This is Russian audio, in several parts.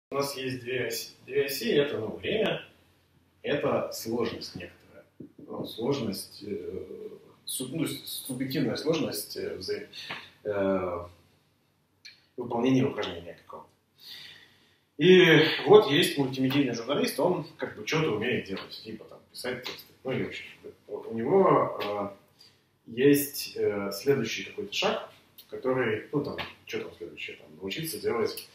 У нас есть две оси, это время, это сложность некоторая. Сложность, субъективная сложность выполнения упражнения какого-то. И вот есть мультимедийный журналист, он как бы что-то умеет делать, типа там писать тексты. Ну и вообще, у него есть следующий какой-то шаг, который, что там следующее, там, научиться делать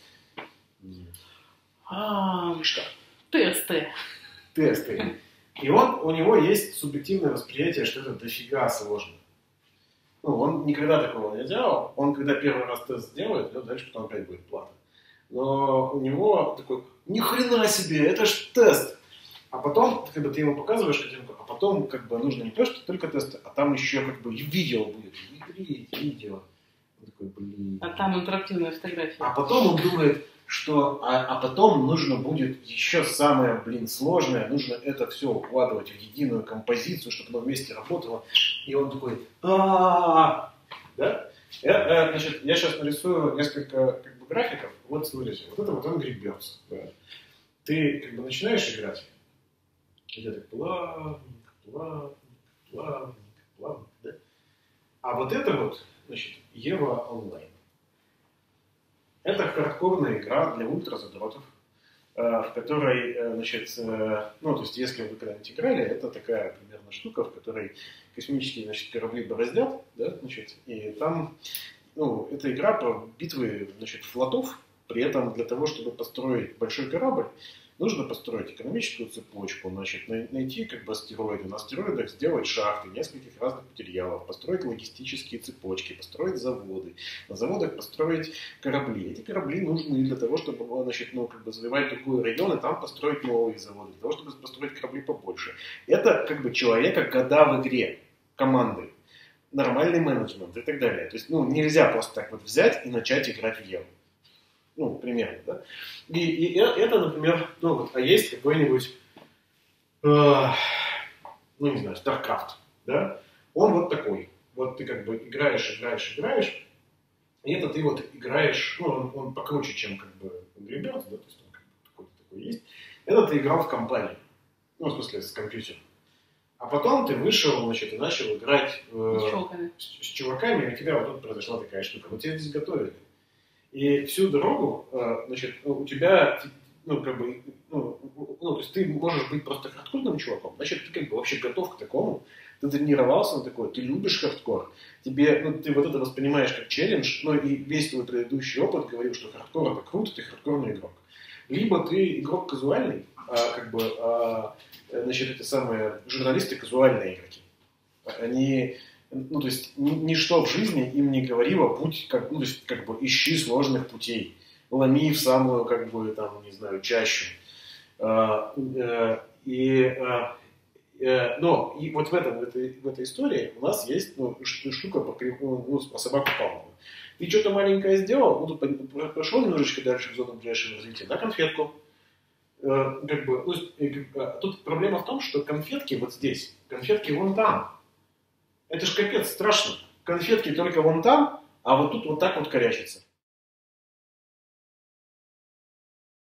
Тесты. Тесты. И у него есть субъективное восприятие, что это дофига сложно. Он никогда такого не делал. Он, когда первый раз тест сделает, дальше потом опять будет плата. Но у него такой, ни хрена себе, это ж тест. А потом, когда ты ему показываешь картинку, а потом как бы нужно не то, что только тесты, а там еще как бы видео будет. Видео. Он такой, блин. А там интерактивная фотография. А потом он думает, что а потом нужно будет еще самое, сложное, нужно это все укладывать в единую композицию, чтобы оно вместе работало. И он такой, да? Значит, я сейчас нарисую несколько графиков. Вот смотрите, вот это вот Angry Birds. Да. Ты как бы начинаешь играть, и так плавненько, да? А вот это вот, значит, Ева онлайн. Это хардкорная игра для ультразадротов, в которой, значит, то есть, если вы когда-нибудь играли, это такая примерно штука, в которой космические, значит, корабли бороздят, да, значит, и там, это игра про битвы, значит, флотов, при этом для того, чтобы построить большой корабль, нужно построить экономическую цепочку, значит, найти как бы астероиды, на астероидах сделать шахты нескольких разных материалов, построить логистические цепочки, построить заводы, на заводах построить корабли. Эти корабли нужны для того, чтобы, значит, завоевать другой район и там построить новые заводы, для того, чтобы построить корабли побольше. Это как бы человека года в игре, команды, нормальный менеджмент и так далее. То есть, нельзя просто так вот взять и начать играть в Еву. Примерно, да? И это, например, а есть какой-нибудь, не знаю, StarCraft, да? Он вот такой. Вот ты как бы играешь, и это ты вот играешь, он покруче, чем как бы Angry Birds, да, то есть он как бы такой есть. Это ты играл в компании, в смысле, с компьютером. А потом ты вышел, значит, и начал играть с чуваками, и у тебя вот тут произошла такая штука. Вот тебя здесь готовили. И всю дорогу, значит, у тебя, то есть ты можешь быть просто хардкорным чуваком, значит, ты как бы вообще готов к такому, ты тренировался на такое, ты любишь хардкор, тебе, ты вот это воспринимаешь как челлендж, и весь твой предыдущий опыт говорил, что хардкор это круто, ты хардкорный игрок. Либо ты игрок казуальный, значит, эти самые журналисты казуальные игроки. Они... то есть, ничто в жизни им не говорило, будь, то есть, как бы, ищи сложных путей, ломи в самую, как бы, там, не знаю, чащу. Но и вот в этой истории у нас есть штука про собаку Павлова. Ты что-то маленькое сделал, тут пошел немножечко дальше в зону ближайшего развития, на конфетку. Тут проблема в том, что конфетки вот здесь, конфетки вон там. Это ж капец страшно. Конфетки только вон там, а вот тут вот так вот корячатся.